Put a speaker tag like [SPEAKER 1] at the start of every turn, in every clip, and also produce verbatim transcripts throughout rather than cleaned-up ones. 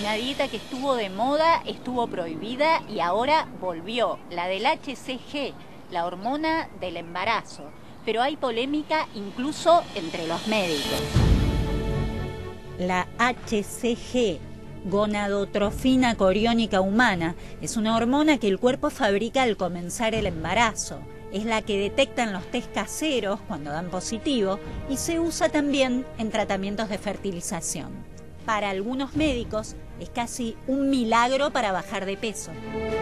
[SPEAKER 1] una dieta que estuvo de moda, estuvo prohibida y ahora volvió, la del H C G, la hormona del embarazo. Pero hay polémica incluso entre los médicos. La H C G, gonadotrofina coriónica humana, es una hormona que el cuerpo fabrica al comenzar el embarazo. Es la que detectan los test caseros cuando dan positivo y se usa también en tratamientos de fertilización. Para algunos médicos es casi un milagro para bajar de peso.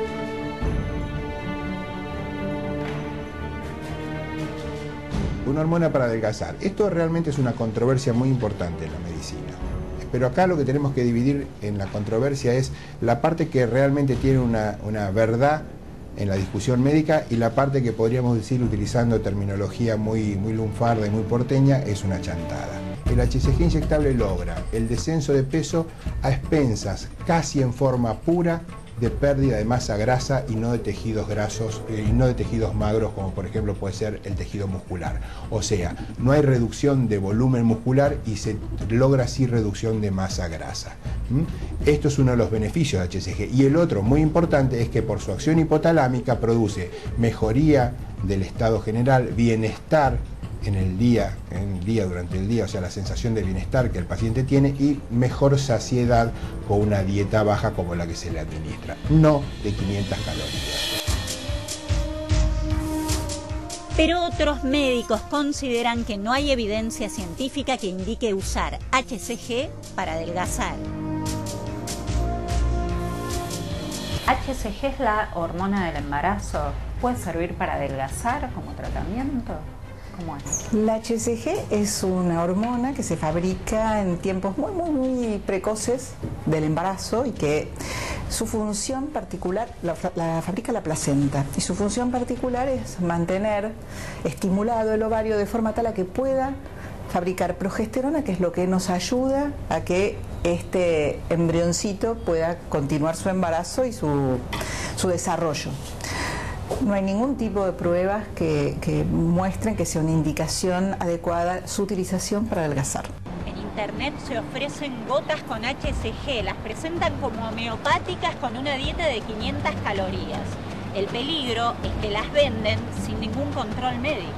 [SPEAKER 2] Una hormona para adelgazar. Esto realmente es una controversia muy importante en la medicina. Pero acá lo que tenemos que dividir en la controversia es la parte que realmente tiene una, una verdad en la discusión médica y la parte que podríamos decir, utilizando terminología muy, muy lunfarda y muy porteña, es una chantada. El H C G inyectable logra el descenso de peso a expensas, casi en forma pura, de pérdida de masa grasa y no de tejidos grasos eh, y no de tejidos magros, como por ejemplo puede ser el tejido muscular. O sea, no hay reducción de volumen muscular y se logra así reducción de masa grasa. ¿Mm? Esto es uno de los beneficios de H C G. Y el otro muy importante es que por su acción hipotalámica produce mejoría del estado general, bienestar en el día, en el día, durante el día, o sea, la sensación de bienestar que el paciente tiene y mejor saciedad con una dieta baja como la que se le administra, no de quinientas calorías.
[SPEAKER 1] Pero otros médicos consideran que no hay evidencia científica que indique usar H C G para adelgazar. ¿H C G es la hormona del embarazo? ¿Puede servir para adelgazar como tratamiento? ¿Cómo es?
[SPEAKER 3] La H C G es una hormona que se fabrica en tiempos muy, muy, muy precoces del embarazo y que su función particular, la, la fabrica la placenta, y su función particular es mantener estimulado el ovario de forma tal a que pueda fabricar progesterona, que es lo que nos ayuda a que este embrioncito pueda continuar su embarazo y su, su desarrollo. No hay ningún tipo de pruebas que, que muestren que sea una indicación adecuada su utilización para adelgazar.
[SPEAKER 1] En internet se ofrecen gotas con H C G, las presentan como homeopáticas con una dieta de quinientas calorías. El peligro es que las venden sin ningún control médico.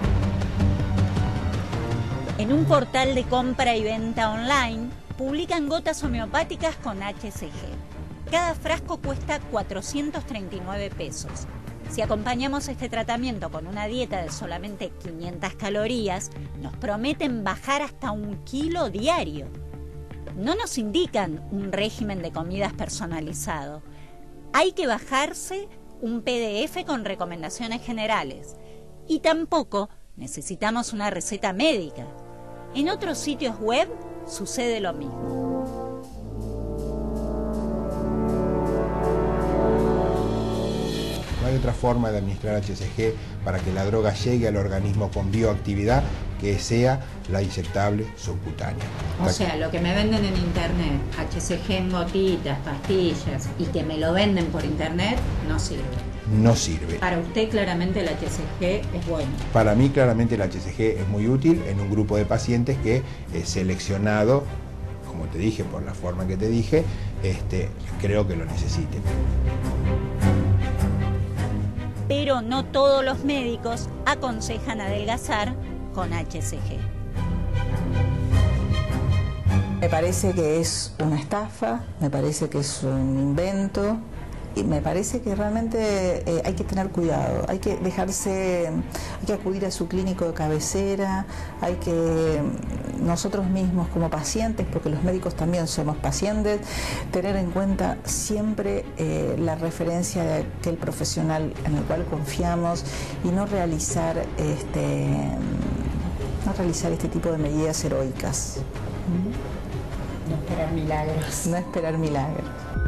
[SPEAKER 1] En un portal de compra y venta online publican gotas homeopáticas con H C G. Cada frasco cuesta cuatrocientos treinta y nueve pesos. Si acompañamos este tratamiento con una dieta de solamente quinientas calorías, nos prometen bajar hasta un kilo diario. No nos indican un régimen de comidas personalizado. Hay que bajarse un P D F con recomendaciones generales. Y tampoco necesitamos una receta médica. En otros sitios web sucede lo mismo.
[SPEAKER 2] No hay otra forma de administrar H C G para que la droga llegue al organismo con bioactividad que sea la inyectable subcutánea.
[SPEAKER 1] O sea, lo que me venden en internet, H C G en gotitas, pastillas, y que me lo venden por internet, no sirve.
[SPEAKER 2] No sirve.
[SPEAKER 1] Para usted claramente el H C G es bueno.
[SPEAKER 2] Para mí claramente el H C G es muy útil en un grupo de pacientes que es seleccionado, como te dije, por la forma que te dije, este, creo que lo necesiten.
[SPEAKER 1] Pero no todos los médicos aconsejan adelgazar con H C G.
[SPEAKER 3] Me parece que es una estafa, me parece que es un invento y me parece que realmente eh, hay que tener cuidado, hay que dejarse, hay que acudir a su clínico de cabecera, hay que nosotros mismos como pacientes, porque los médicos también somos pacientes, tener en cuenta siempre eh, la referencia de aquel profesional en el cual confiamos y no realizar este, no realizar este tipo de medidas heroicas.
[SPEAKER 1] No esperar milagros.
[SPEAKER 3] No esperar milagros.